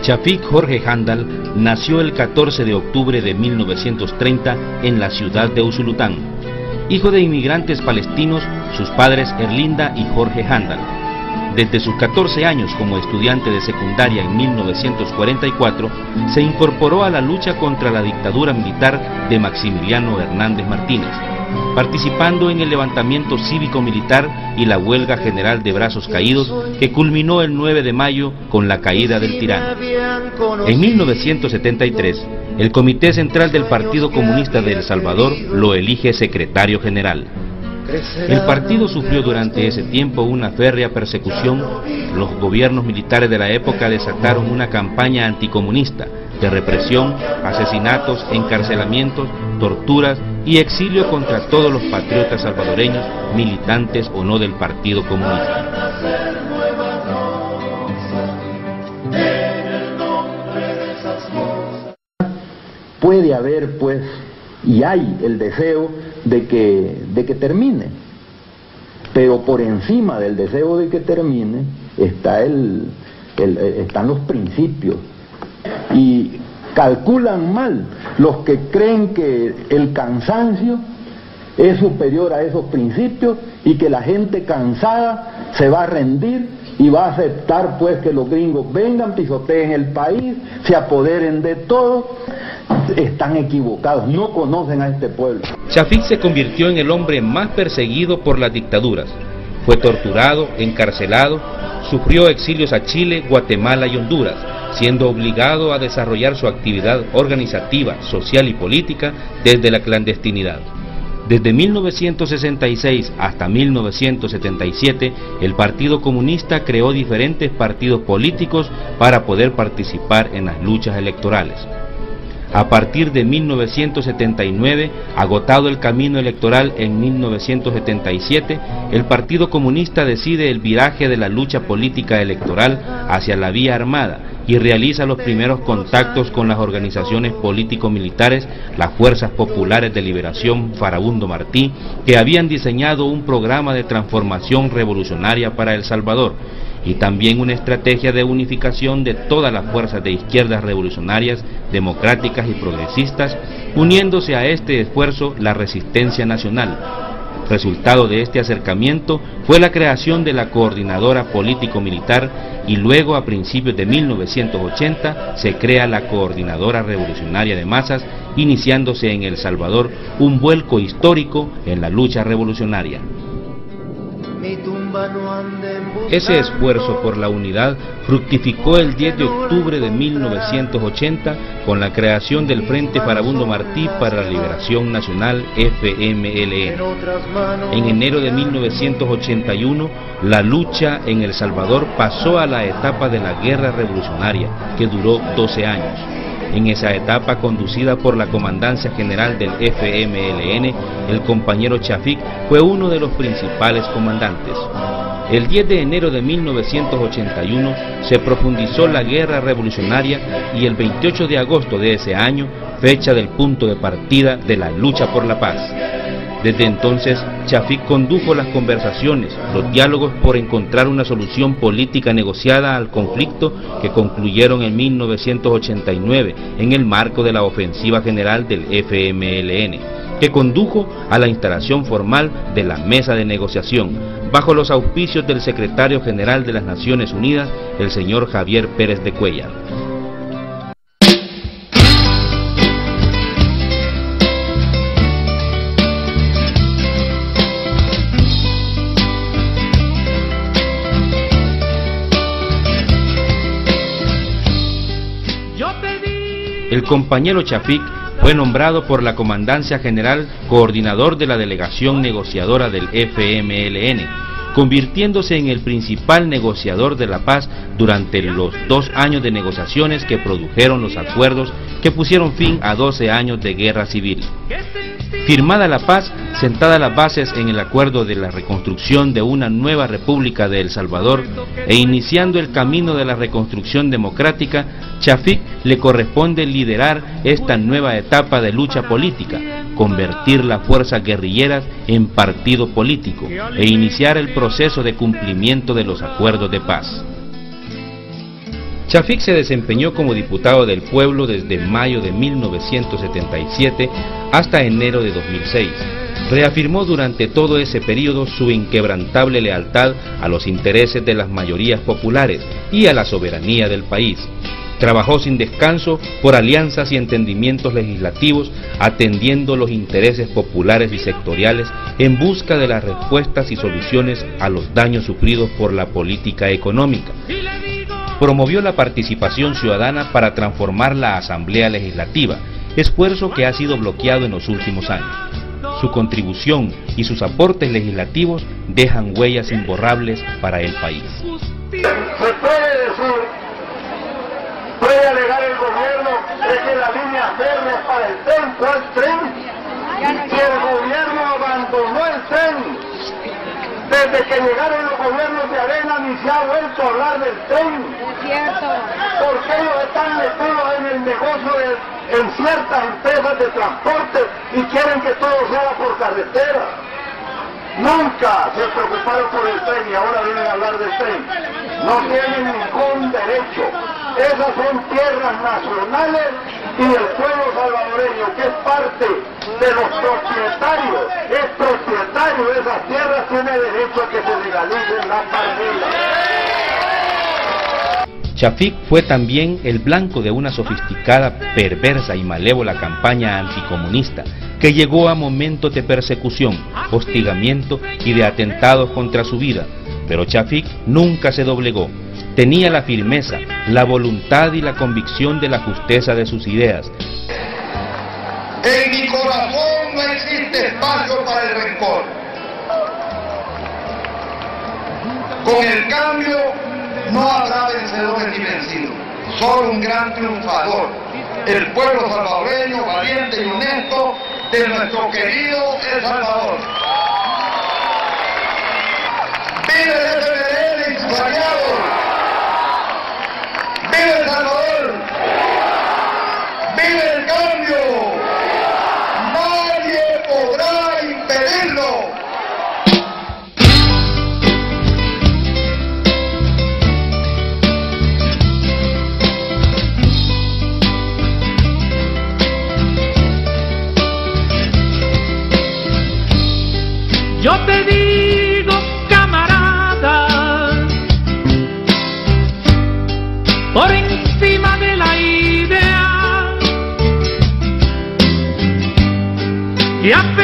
Chafik Jorge Handal nació el 14 de octubre de 1930 en la ciudad de Usulután. Hijo de inmigrantes palestinos, sus padres Erlinda y Jorge Handal. Desde sus 14 años como estudiante de secundaria en 1944, se incorporó a la lucha contra la dictadura militar de Maximiliano Hernández Martínez, participando en el levantamiento cívico-militar y la huelga general de brazos caídos que culminó el 9 de mayo con la caída del tirano. En 1973, el Comité Central del Partido Comunista de El Salvador lo elige secretario general. El partido sufrió durante ese tiempo una férrea persecución. Los gobiernos militares de la época desataron una campaña anticomunista de represión, asesinatos, encarcelamientos, torturas y exilio contra todos los patriotas salvadoreños, militantes o no del Partido Comunista. Puede haber, pues, y hay el deseo de que termine, pero por encima del deseo de que termine están los principios, y calculan mal los que creen que el cansancio es superior a esos principios y que la gente cansada se va a rendir y va a aceptar pues que los gringos vengan, pisoteen el país, se apoderen de todo. Están equivocados, no conocen a este pueblo. Chafik se convirtió en el hombre más perseguido por las dictaduras. Fue torturado, encarcelado, sufrió exilios a Chile, Guatemala y Honduras, siendo obligado a desarrollar su actividad organizativa, social y política desde la clandestinidad. Desde 1966 hasta 1977, el Partido Comunista creó diferentes partidos políticos para poder participar en las luchas electorales. A partir de 1979, agotado el camino electoral en 1977, el Partido Comunista decide el viraje de la lucha política electoral hacia la vía armada y realiza los primeros contactos con las organizaciones político-militares, las Fuerzas Populares de Liberación Farabundo Martí, que habían diseñado un programa de transformación revolucionaria para El Salvador, y también una estrategia de unificación de todas las fuerzas de izquierdas revolucionarias, democráticas y progresistas, uniéndose a este esfuerzo la Resistencia Nacional. Resultado de este acercamiento fue la creación de la Coordinadora Político-Militar y luego a principios de 1980 se crea la Coordinadora Revolucionaria de Masas, iniciándose en El Salvador un vuelco histórico en la lucha revolucionaria. Ese esfuerzo por la unidad fructificó el 10 de octubre de 1980 con la creación del Frente Farabundo Martí para la Liberación Nacional, FMLN. En enero de 1981, la lucha en El Salvador pasó a la etapa de la guerra revolucionaria, que duró 12 años. En esa etapa, conducida por la Comandancia General del FMLN, el compañero Chafik fue uno de los principales comandantes. El 10 de enero de 1981 se profundizó la guerra revolucionaria y el 28 de agosto de ese año, fecha del punto de partida de la lucha por la paz. Desde entonces, Chafik condujo las conversaciones, los diálogos por encontrar una solución política negociada al conflicto que concluyeron en 1989 en el marco de la ofensiva general del FMLN, que condujo a la instalación formal de la mesa de negociación, bajo los auspicios del secretario general de las Naciones Unidas, el señor Javier Pérez de Cuellar. El compañero Chafik fue nombrado por la Comandancia General coordinador de la delegación negociadora del FMLN, convirtiéndose en el principal negociador de la paz durante los 2 años de negociaciones que produjeron los acuerdos que pusieron fin a 12 años de guerra civil. Firmada la paz, sentadas las bases en el acuerdo de la reconstrucción de una nueva República de El Salvador e iniciando el camino de la reconstrucción democrática, Chafik le corresponde liderar esta nueva etapa de lucha política, convertir las fuerzas guerrilleras en partido político e iniciar el proceso de cumplimiento de los acuerdos de paz. Chafik se desempeñó como diputado del pueblo desde mayo de 1977 hasta enero de 2006. Reafirmó durante todo ese periodo su inquebrantable lealtad a los intereses de las mayorías populares y a la soberanía del país. Trabajó sin descanso por alianzas y entendimientos legislativos, atendiendo los intereses populares y sectoriales en busca de las respuestas y soluciones a los daños sufridos por la política económica. Promovió la participación ciudadana para transformar la Asamblea Legislativa, esfuerzo que ha sido bloqueado en los últimos años. Su contribución y sus aportes legislativos dejan huellas imborrables para el país. Se puede decir, puede alegar el gobierno de que la línea verde para el tren fue el tren, y el gobierno abandonó el tren. Desde que llegaron los gobiernos de Arena ni se ha vuelto a hablar del tren. Es cierto. Porque ellos están metidos en el negocio en ciertas empresas de transporte y quieren que todo se haga por carretera. Nunca se preocuparon por el tren y ahora vienen a hablar del tren. No tienen ningún derecho. Esas son tierras nacionales y el pueblo salvadoreño, que es parte de los propietarios, es propietario de esas tierras, tiene derecho a que se legalicen las parcelas. Chafik fue también el blanco de una sofisticada, perversa y malévola campaña anticomunista que llegó a momentos de persecución, hostigamiento y de atentados contra su vida, pero Chafik nunca se doblegó. Tenía la firmeza, la voluntad y la convicción de la justeza de sus ideas. En mi corazón no existe espacio para el rencor. Con el cambio no habrá vencedores ni vencidos, solo un gran triunfador, el pueblo salvadoreño valiente y honesto de nuestro querido El Salvador. ¡Vive el FMLN extrañado! ¡Vive El Salvador! ¡Vive el cambio! ¡Nadie podrá impedirlo! Yo te digo, camarada, por encima de la idea, y